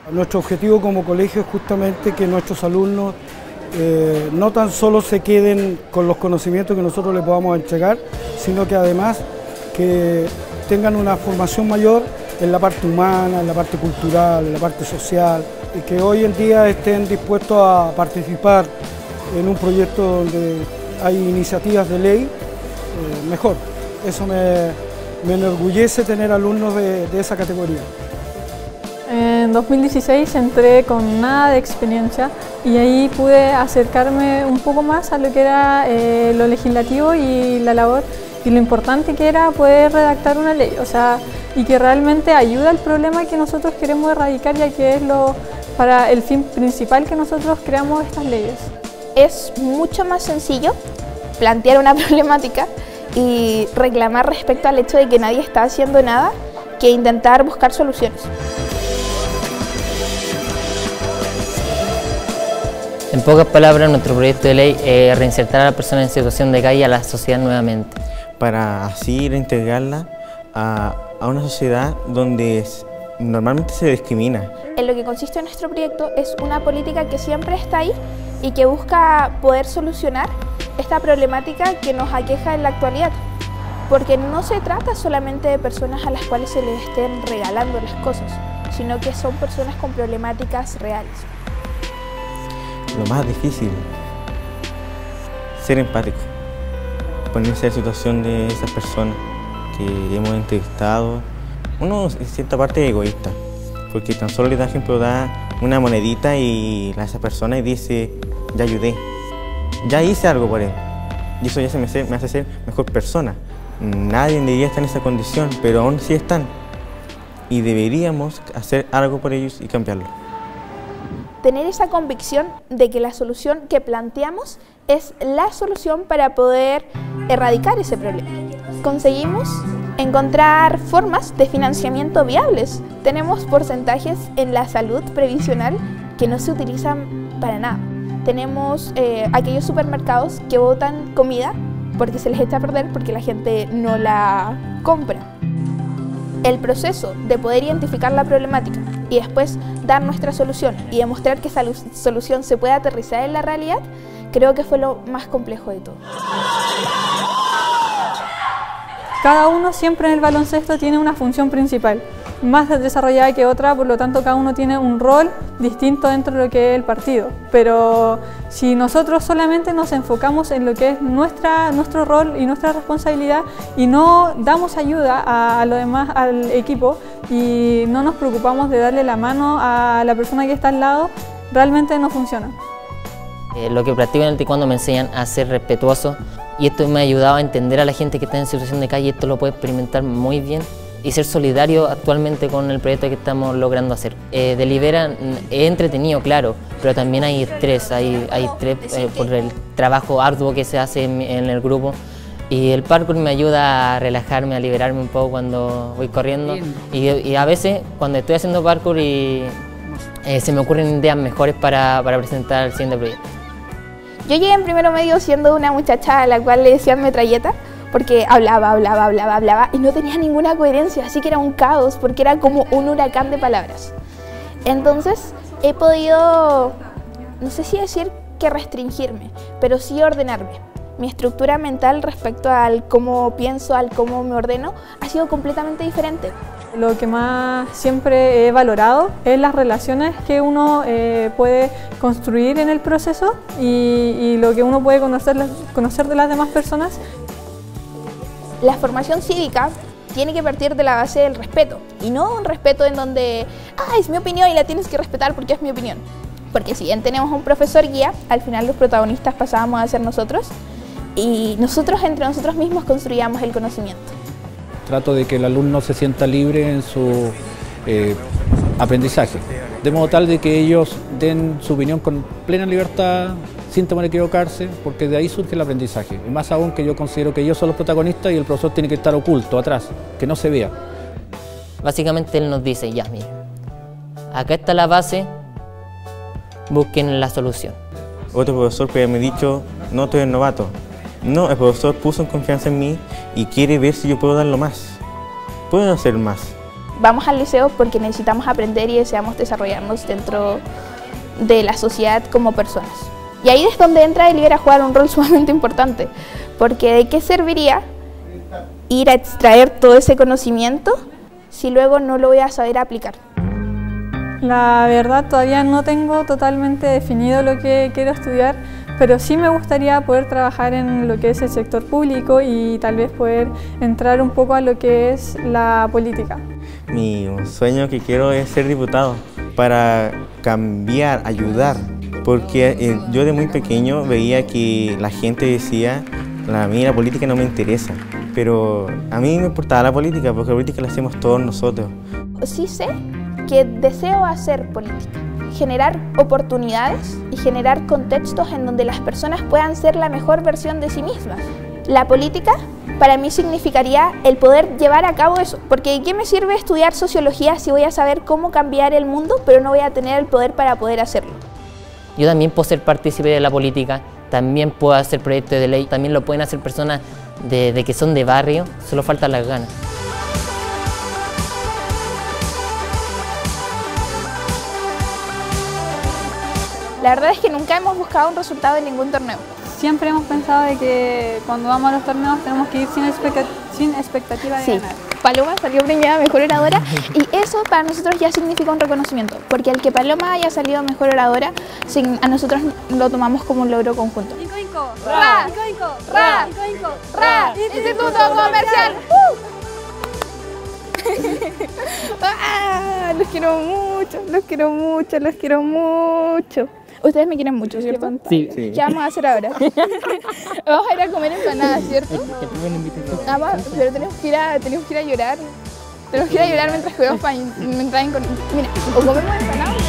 Nuestro objetivo como colegio es justamente que nuestros alumnos no tan solo se queden con los conocimientos que nosotros les podamos entregar, sino que además que tengan una formación mayor en la parte humana, en la parte cultural, en la parte social, y que hoy en día estén dispuestos a participar en un proyecto donde hay iniciativas de ley, mejor. Eso me enorgullece tener alumnos de esa categoría. En 2016 entré con nada de experiencia y ahí pude acercarme un poco más a lo que era lo legislativo y la labor y lo importante que era poder redactar una ley, o sea, y que realmente ayuda al problema que nosotros queremos erradicar, ya que es para el fin principal que nosotros creamos estas leyes. Es mucho más sencillo plantear una problemática y reclamar respecto al hecho de que nadie está haciendo nada que intentar buscar soluciones. En pocas palabras, nuestro proyecto de ley es reinsertar a la persona en situación de calle a la sociedad nuevamente. Para así reintegrarla a una sociedad donde normalmente se discrimina. En lo que consiste nuestro proyecto es una política que siempre está ahí y que busca poder solucionar esta problemática que nos aqueja en la actualidad. Porque no se trata solamente de personas a las cuales se les estén regalando las cosas, sino que son personas con problemáticas reales. Lo más difícil, ser empático, ponerse en la situación de esas personas que hemos entrevistado. Uno en cierta parte es egoísta, porque tan solo le da ejemplo, da una monedita y a esa persona y dice, ya ayudé, ya hice algo por él. Y eso ya me hace ser mejor persona. Nadie debería estar en esa condición, pero aún sí están. Y deberíamos hacer algo por ellos y cambiarlo. Tener esa convicción de que la solución que planteamos es la solución para poder erradicar ese problema. Conseguimos encontrar formas de financiamiento viables. Tenemos porcentajes en la salud previsional que no se utilizan para nada. Tenemos aquellos supermercados que botan comida porque se les echa a perder porque la gente no la compra. El proceso de poder identificar la problemática y después dar nuestra solución y demostrar que esa solución se puede aterrizar en la realidad, creo que fue lo más complejo de todo. Cada uno siempre en el baloncesto tiene una función principal, más desarrollada que otra, por lo tanto cada uno tiene un rol distinto dentro de lo que es el partido. Pero si nosotros solamente nos enfocamos en lo que es nuestro rol y nuestra responsabilidad y no damos ayuda a lo demás, al equipo, y no nos preocupamos de darle la mano a la persona que está al lado, realmente no funciona. Lo que practico en el taekwondo me enseñan a ser respetuoso y esto me ha ayudado a entender a la gente que está en situación de calle. Esto lo puedo experimentar muy bien y ser solidario actualmente con el proyecto que estamos logrando hacer. Deliberan es entretenido, claro, pero también hay estrés, hay estrés por el trabajo arduo que se hace en el grupo. Y el parkour me ayuda a relajarme, a liberarme un poco cuando voy corriendo. Y a veces cuando estoy haciendo parkour se me ocurren ideas mejores para presentar el siguiente proyecto. Yo llegué en primero medio siendo una muchacha a la cual le decían metralleta, porque hablaba y no tenía ninguna coherencia, así que era un caos, porque era como un huracán de palabras. Entonces he podido, no sé si decir que restringirme, pero sí ordenarme. Mi estructura mental respecto al cómo pienso, al cómo me ordeno, ha sido completamente diferente. Lo que más siempre he valorado es las relaciones que uno puede construir en el proceso y lo que uno puede conocer de las demás personas. La formación cívica tiene que partir de la base del respeto, y no un respeto en donde es mi opinión y la tienes que respetar porque es mi opinión. Porque si bien tenemos un profesor guía, al final los protagonistas pasábamos a ser nosotros, y nosotros entre nosotros mismos construíamos el conocimiento. Trato de que el alumno se sienta libre en su aprendizaje, de modo tal de que ellos den su opinión con plena libertad, sin temor a equivocarse, porque de ahí surge el aprendizaje. Y más aún que yo considero que ellos son los protagonistas y el profesor tiene que estar oculto, atrás, que no se vea. Básicamente él nos dice, ya miren, acá está la base, busquen la solución. Otro profesor que me ha dicho, no, tú eres novato. No, el profesor puso en confianza en mí y quiere ver si yo puedo darlo más. Puedo hacer más. vamos al liceo porque necesitamos aprender y deseamos desarrollarnos dentro de la sociedad como personas. Y ahí es donde entra el IBER a jugar un rol sumamente importante, porque ¿de qué serviría ir a extraer todo ese conocimiento si luego no lo voy a saber aplicar? La verdad todavía no tengo totalmente definido lo que quiero estudiar, pero sí me gustaría poder trabajar en lo que es el sector público y tal vez poder entrar un poco a lo que es la política. Mi sueño que quiero es ser diputado para cambiar, ayudar, porque yo de muy pequeño veía que la gente decía, a mí la política no me interesa, pero a mí me importaba la política porque la política la hacemos todos nosotros. Sí sé que deseo hacer política, generar oportunidades y generar contextos en donde las personas puedan ser la mejor versión de sí mismas. La política para mí significaría el poder llevar a cabo eso, porque ¿de qué me sirve estudiar sociología si voy a saber cómo cambiar el mundo, pero no voy a tener el poder para poder hacerlo? Yo también puedo ser partícipe de la política, también puedo hacer proyectos de ley, también lo pueden hacer personas de que son de barrio, solo faltan las ganas. La verdad es que nunca hemos buscado un resultado en ningún torneo. Siempre hemos pensado de que cuando vamos a los torneos tenemos que ir sin expectativa de ganar. Paloma salió premiada mejor oradora y eso para nosotros ya significa un reconocimiento, porque el que Paloma haya salido mejor oradora, a nosotros lo tomamos como un logro conjunto. ¡Ra! ¡Ra! ¡Ra! ¡Instituto Comercial! Los quiero mucho, los quiero mucho, los quiero mucho. Ustedes me quieren mucho, ¿cierto? Sí. ¿Qué vamos a hacer ahora? Vamos a ir a comer empanadas, ¿cierto? Pero tenemos que ir a llorar. Tenemos que ir a llorar mientras que vemos para entrar en... Mira, o comemos empanadas.